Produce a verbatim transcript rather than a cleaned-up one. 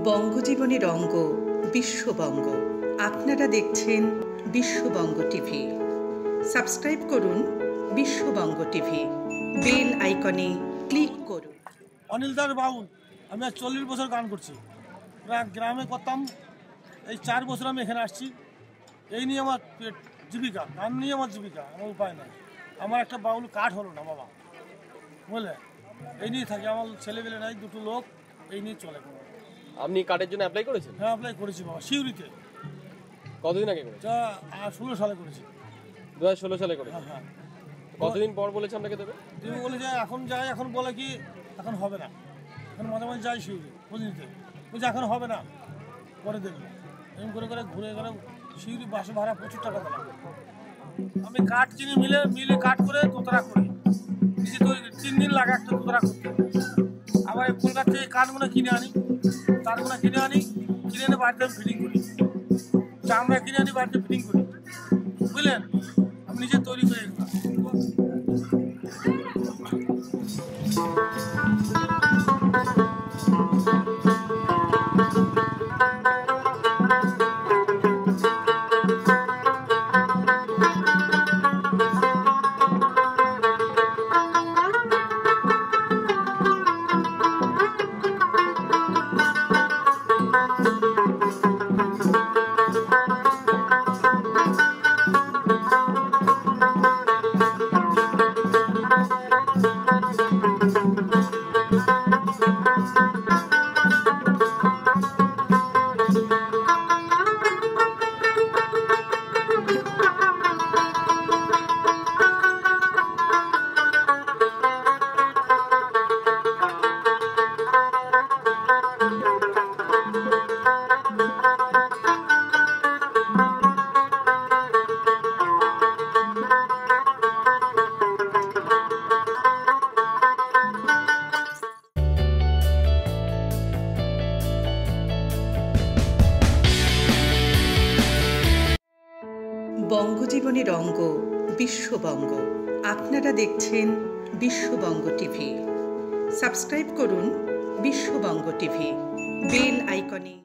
বঙ্গজীবনের অঙ্গ বিশ্ববঙ্গ। আপনারা দেখছেন বিশ্ববঙ্গ টিভি। সাবস্ক্রাইব করুন বিশ্ববঙ্গ টিভি, বেল আইকনে ক্লিক করুন। অনিল দাস বাউল, আমি আজ চল্লিশ বছর গান করছি। গ্রামে করতাম, এই চার বছর আমি এখানে আসছি। এই নিয়ে আমার জীবিকা, গান নিয়ে আমার জীবিকা, আমার উপায় নাই। আমার একটা বাউল কাঠ হলো না বাবা, বুঝলে, এই নিয়ে থাকি। আমার ছেলেবেলে নাই, দুটো লোক, এই নিয়ে চলে। আপনি কার্ডের জন্য অ্যাপ্লাই করেছেন? হ্যাঁ, অ্যাপ্লাই করেছি বাবা, সিউড়িতে। কতদিন আগে করেছেন? ষোলো সালে করেছি। দু হাজার ষোলো সালে করেছেন? হ্যাঁ। কতদিন পর বলেছে আপনাকে দেবে? তুমি বলে যে এখন যাই, এখন বলে কি এখন হবে না। এখন মাঝে মাঝে যাই সিউড়ি বুঝলিতে, বলছে এখন হবে না, পরে দেখবো। এরকম করে করে ঘুরে গেলে সিউড়ি বাসে ভাড়া প্রচুর টাকা দিলাম। আমি কাঠ কিনে মিলে মিলে কাঠ করে দোতরা করি, নিজে তো তিন দিন লাগে একটা দোতরা করতে। আবার এই কলকাতা থেকে কাঠগুলো কিনে আনি, তারগুলো কিনে আনি, কিনে এনে বাড়িতে আমি ফিটিং করি। চামড়া কিনে আনি, বাড়িতে ফিটিং করি, বুঝলেন। আমি নিজে তৈরি করে এগুলো। বঙ্গজীবনের অঙ্গ বিশ্ববঙ্গ। আপনারা দেখছেন বিশ্ববঙ্গ টিভি। সাবস্ক্রাইব করুন বিশ্ববঙ্গ টিভি, বেল আইকনে।